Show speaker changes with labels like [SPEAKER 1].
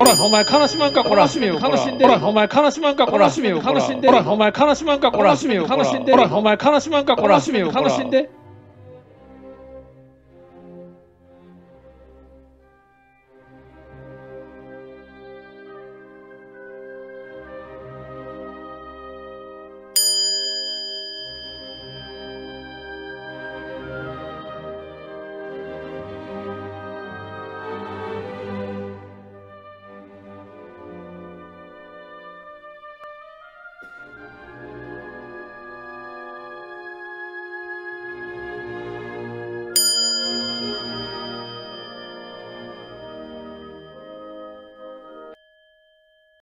[SPEAKER 1] ほら、お前悲しまんか、こら。悲しみを悲しんで。ほら、お前悲しまんか、こら。悲しみを悲しんで。ほら、お前悲しまんか、こら。悲しみを悲しんで。ほら、お前悲しまんか、こら。悲しみを悲しんで。